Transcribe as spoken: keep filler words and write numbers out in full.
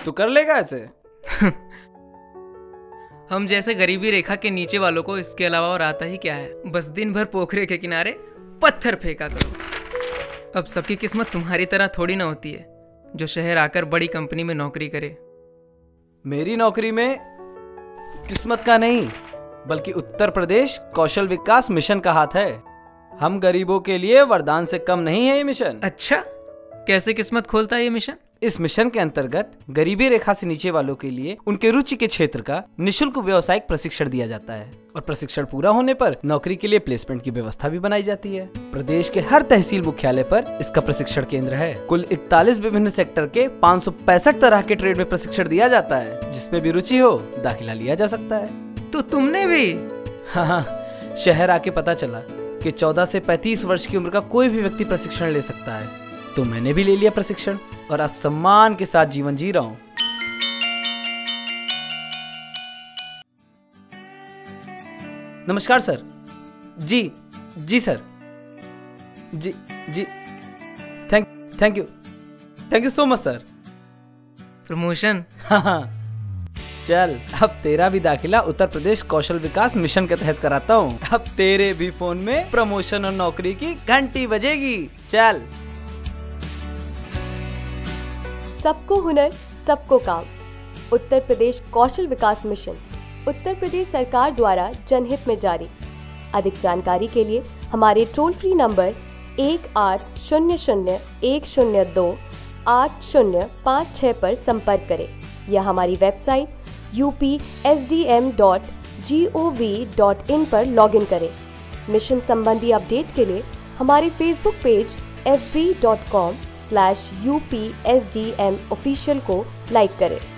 तू कर लेगा ऐसे? हम जैसे गरीबी रेखा के नीचे वालों को इसके अलावा और आता ही क्या है। बस दिन भर पोखरे के किनारे पत्थर फेंका करो। अब सबकी किस्मत तुम्हारी तरह थोड़ी ना होती है जो शहर आकर बड़ी कंपनी में नौकरी करे। मेरी नौकरी में किस्मत का नहीं बल्कि उत्तर प्रदेश कौशल विकास मिशन का हाथ है। हम गरीबों के लिए वरदान से कम नहीं है ये मिशन। अच्छा, कैसे किस्मत खोलता है ये मिशन? इस मिशन के अंतर्गत गरीबी रेखा से नीचे वालों के लिए उनके रुचि के क्षेत्र का निशुल्क व्यावसायिक प्रशिक्षण दिया जाता है और प्रशिक्षण पूरा होने पर नौकरी के लिए प्लेसमेंट की व्यवस्था भी बनाई जाती है। प्रदेश के हर तहसील मुख्यालय पर इसका प्रशिक्षण केंद्र है। कुल इकतालीस विभिन्न सेक्टर के पाँच सौ पैंसठ तरह के ट्रेड में प्रशिक्षण दिया जाता है। जिसमें भी रुचि हो दाखिला लिया जा सकता है। तो तुमने भी? हाँ, शहर आके पता चला कि चौदह से पैंतीस वर्ष की उम्र का कोई भी व्यक्ति प्रशिक्षण ले सकता है, तो मैंने भी ले लिया प्रशिक्षण और आज सम्मान के साथ जीवन जी रहा हूं। नमस्कार सर। जी जी सर। जी जी thank thank you thank you so much sir. Promotion? हाँ हाँ, चल अब तेरा भी दाखिला उत्तर प्रदेश कौशल विकास मिशन के तहत कराता हूँ। अब तेरे भी फोन में प्रमोशन और नौकरी की घंटी बजेगी। चल। सबको हुनर, सबको काम। उत्तर प्रदेश कौशल विकास मिशन उत्तर प्रदेश सरकार द्वारा जनहित में जारी। अधिक जानकारी के लिए हमारे टोल फ्री नंबर एक आठ शून्य शून्य एक शून्य दो आठ शून्य पाँच छः पर संपर्क करें या हमारी website U P S D M dot G O V dot in पर लॉगिन करें। मिशन संबंधी अपडेट के लिए हमारे Facebook page F B dot com slash U P S D M official को लाइक करें।